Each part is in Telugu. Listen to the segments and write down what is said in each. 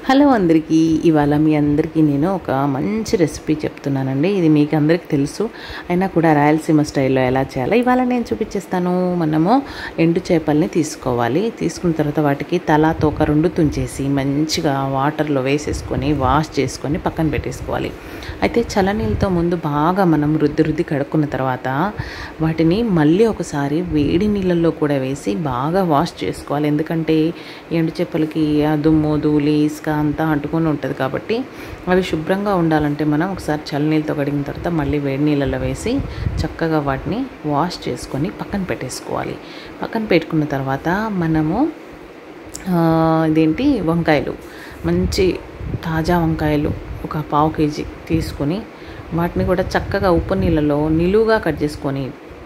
హలో అందరికీ ఇవాళ మీ అందరికీ నేను ఒక మంచి రెసిపీ చెప్తున్నానండి. ఇది మీకు అందరికీ తెలుసు, అయినా కూడా రాయలసీమ స్టైల్లో ఎలా చేయాలో ఇవాళ నేను చూపించేస్తాను. మనము ఎండు చేపల్ని తీసుకోవాలి. తీసుకున్న తర్వాత వాటికి తల తోక రెండు తుంచేసి మంచిగా వాటర్లో వేసేసుకొని వాష్ చేసుకొని పక్కన పెట్టేసుకోవాలి. అయితే చల్లనీళ్ళతో ముందు బాగా మనం రుద్ది కడుక్కున్న తర్వాత వాటిని మళ్ళీ ఒకసారి వేడి నీళ్ళల్లో కూడా వేసి బాగా వాష్ చేసుకోవాలి. ఎందుకంటే ఎండు చేపలకి ఆ దుమ్ము ధూళి ఇసుక అంతా అంటుకొని ఉంటుంది కాబట్టి అవి శుభ్రంగా ఉండాలంటే మనం ఒకసారి చల్లనీళ్ళతో కడిగిన తర్వాత మళ్ళీ వేడి నీళ్ళలో వేసి చక్కగా వాటిని వాష్ చేసుకొని పక్కన పెట్టేసుకోవాలి. పక్కన పెట్టుకున్న తర్వాత మనము వంకాయలు, మంచి తాజా వంకాయలు ఒక 1/2 కేజీ తీసుకొని వాటిని కూడా చక్కగా ఉప్పు నీళ్ళలో నిలువుగా కట్ చేసుకొని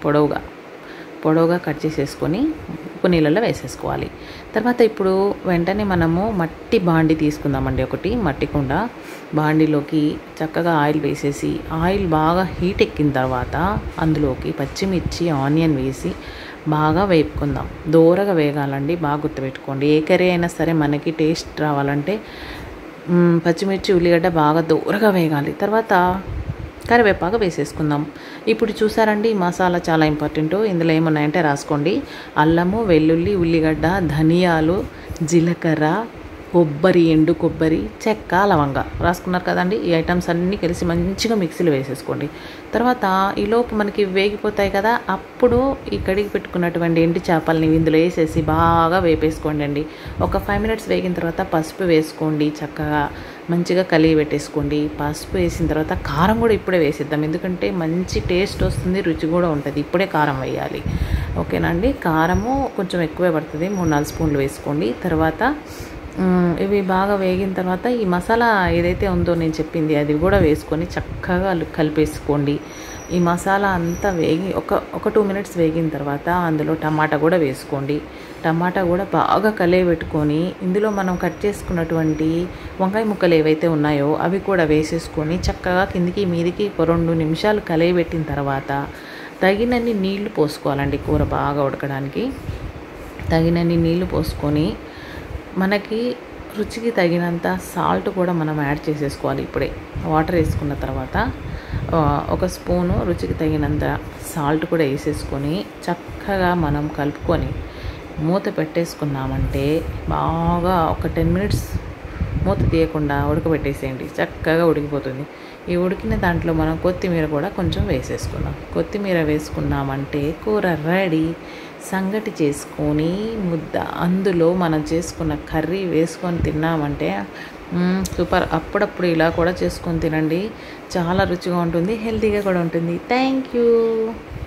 పొడవుగా కట్ చేసేసుకొని ఉప్పు నీళ్ళలో వేసేసుకోవాలి. తర్వాత ఇప్పుడు వెంటనే మనము మట్టి బాండి తీసుకుందామండి. ఒకటి మట్టి కుండ బాండిలోకి చక్కగా ఆయిల్ వేసేసి ఆయిల్ బాగా హీట్ ఎక్కిన తర్వాత అందులోకి పచ్చిమిర్చి ఆనియన్ వేసి బాగా వేపుకుందాం. దూరగా వేగాలండి, బాగా గుర్తుపెట్టుకోండి. ఏ కర్రీ అయినా సరే మనకి టేస్ట్ రావాలంటే పచ్చిమిర్చి ఉల్లిగడ్డ బాగా దూరగా వేగాలి. తర్వాత కరివేపాకు వేసేసుకుందాం. ఇప్పుడు చూసారండి, మసాలా చాలా ఇంపార్టెంట్. ఇందులో ఏమున్నాయంటే రాసుకోండి: అల్లము, వెల్లుల్లి, ఉల్లిగడ్డ, ధనియాలు, జీలకర్ర, కొబ్బరి, ఎండు కొబ్బరి, చెక్క, లవంగ రాసుకున్నారు కదండి. ఈ ఐటమ్స్ అన్నీ కలిసి మంచిగా మిక్సీలో వేసేసుకోండి. తర్వాత ఈలోపు మనకి వేగిపోతాయి కదా, అప్పుడు ఈ కడిగి పెట్టుకున్నటువంటి ఎండు చేపల్ని ఇందులో వేసేసి బాగా వేపేసుకోండి అండి. ఒక 5 మినిట్స్ వేగిన తర్వాత పసుపు వేసుకోండి. చక్కగా మంచిగా కలిగి పెట్టేసుకోండి. పసుపు వేసిన తర్వాత కారం కూడా ఇప్పుడే వేసేద్దాం, ఎందుకంటే మంచి టేస్ట్ వస్తుంది, రుచి కూడా ఉంటుంది. ఇప్పుడే కారం వేయాలి, ఓకేనా అండి. కారము కొంచెం ఎక్కువే పడుతుంది, 3-4 స్పూన్లు వేసుకోండి. తర్వాత ఇవి బాగా వేగిన తర్వాత ఈ మసాలా ఏదైతే ఉందో నేను చెప్పింది అది కూడా వేసుకొని చక్కగా కలిపేసుకోండి. ఈ మసాలా అంతా వేగి ఒక 2 మినిట్స్ వేగిన తర్వాత అందులో టమాటా కూడా వేసుకోండి. టమాటా కూడా బాగా కలిపెట్టుకొని ఇందులో మనం కట్ చేసుకున్నటువంటి వంకాయ ముక్కలు ఏవైతే ఉన్నాయో అవి కూడా వేసేసుకొని చక్కగా కిందికి మీదికి 2 నిమిషాలు కలిపెట్టిన తర్వాత తగినన్ని నీళ్లు పోసుకోవాలండి. కూర బాగా ఉడకడానికి తగినన్ని నీళ్లు పోసుకొని మనకి రుచికి తగినంత సాల్ట్ కూడా మనం యాడ్ చేసేసుకోవాలి. ఇప్పుడే వాటర్ వేసుకున్న తర్వాత 1 స్పూను రుచికి తగినంత సాల్ట్ కూడా వేసేసుకొని చక్కగా మనం కలుపుకొని మూత పెట్టేసుకున్నామంటే బాగా ఒక 10 మినిట్స్ మూత తీయకుండా ఉడకబెట్టేసేయండి. చక్కగా ఉడికిపోతుంది. ఈ ఉడికిన దాంట్లో మనం కొత్తిమీర కూడా కొంచెం వేసేసుకుందాం. కొత్తిమీర వేసుకున్నామంటే కూర రెడీ. సంగటి చేసుకొని ముద్ద అందులో మనం చేసుకున్న కర్రీ వేసుకొని తిన్నామంటే సూపర్. అప్పుడప్పుడు ఇలా కూడా చేసుకొని తినండి, చాలా రుచిగా ఉంటుంది, హెల్తీగా కూడా ఉంటుంది. Thank you.